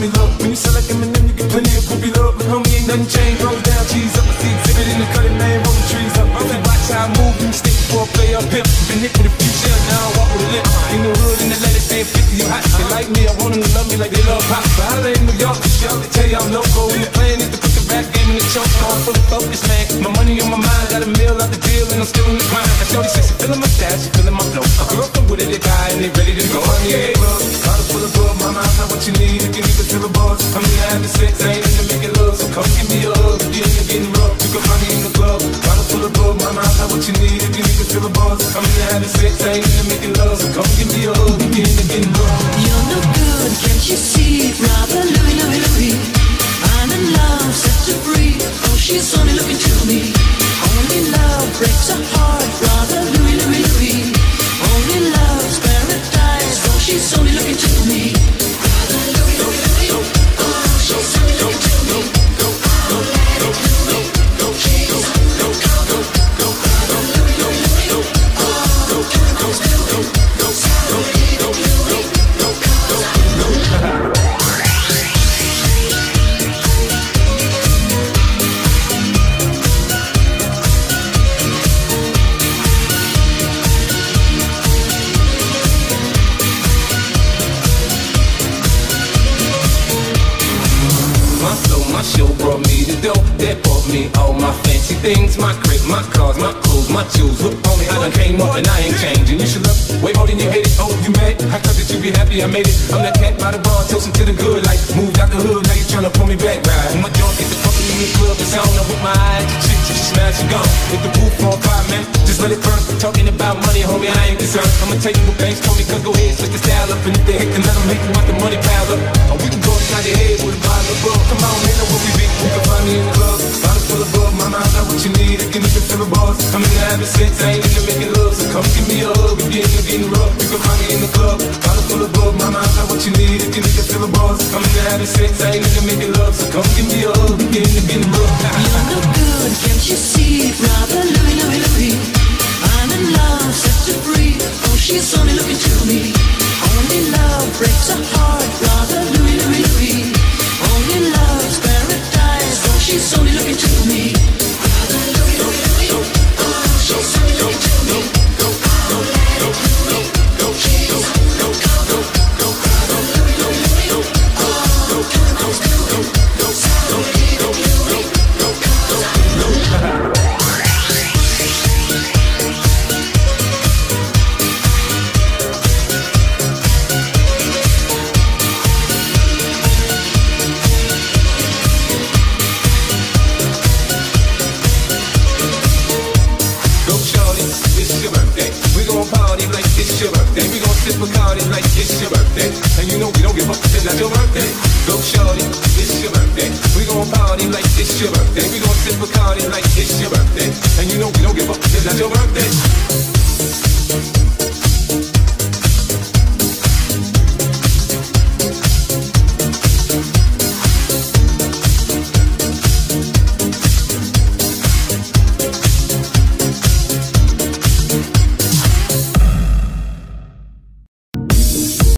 me love. When you sell like Eminem, you get plenty of groupie love. But homie, ain't nothing changed. Roll down, cheese up. I see exhibit in the cutting, man, rolling trees up. I said, watch how I move, you stick for a player pimp. Been hit with a few shells, now I walk with a limp. In the hood, in the lady saying 50, you hot. They like me, I want them to love me like they love pop. But I lay in New York, this y'all, they tell you I'm local. And the plan is to put the rap game in the choke. So I'm fully focused, man. My money on my mind, got a meal out the deal, and I'm still in the grind. I shorty said she feeling my style, she feeling my flow. A girl from with it, they guy, and they ready to go. I need a bug, bottle full of bug. My mind's not what you need, if you need to fill a buzz. I mean, I have the sex, I ain't into making love. So come give me a hug, if you're into getting rough. You can find me in the club, bottle full of bug. My mind's not what you need, if you need to fill a buzz. I mean, I have the sex, I ain't into making love. So come give me a hug, if you're into getting rough. You're no good, can't you see? Brother Louie, Louie, Louie, I'm in love, set to free. Oh, she's only looking to me. Only love breaks a heart. Brother Louie, Louie, Louie, only love's paradise. Oh, she's only looking to me. Brother Louie, Louie, Louie, oh, she's only looking to me. Go, go, go, go, go, she's only looking to me. Go, go, Louie, Louie, Louie, oh, go, go, go, go, go, go, go, go, go, go, go. My show brought me the dope that bought me all my fancy things. My crib, my cars, my clothes, my shoes. Look on me, I done came up and I ain't changing. You should love way more than you hate it. Oh, you mad? I thought that you be happy I made it. I'm that cat by the bar, toasting to the good. Like, moved out the hood, now you tryna pull me back, right? My joint get the fucking in the club, it's on. I with my eyes, you chick, you smash and gone. Hit the roof on fire, man, just let it burn. Talking about money, homie, I ain't concerned. I'ma tell you what banks told me, cause go ahead, switch the style up. And if they hate, then let them hate, watch the money pile up. Or we can go inside your head with a bottle of bug. Come on, man, know what we be. You can find me in the club, bottle full of bug. My mind's not what you need, if you need to fill a buzz. I'm in the having sex, I ain't into making love. So come give me a hug, if you're into getting rough. You can find me in the club, bottle full of bug. My mind's not what you need, if you need to fill a buzz. I'm in the having sex, I ain't into making love. So come give me a hug, if you're into getting rough. You're no good, can't you see? Brother Louie, Louie, Louie, I'm in love, set to free. Oh, she's only looking to me. Only love breaks a heart. Brother Louie, Louie, Louie, only love's paradise. Oh, she's only looking to me. Brother Louie, Louie, Louie, oh, she's only looking to me. Go, go, go, go, go, she's only looking to me. Go, Brother Louie, Louie, Louie, oh, go, go, go, go, go, go, go, go, go, go, go. Sip Bacardi like it's your birthday. And you know we don't give up, it's not your birthday. Go shorty, it's your birthday. We gon' party like it's your birthday. We gon' sip Bacardi like it's your birthday. And you know we don't give up, it's not your birthday.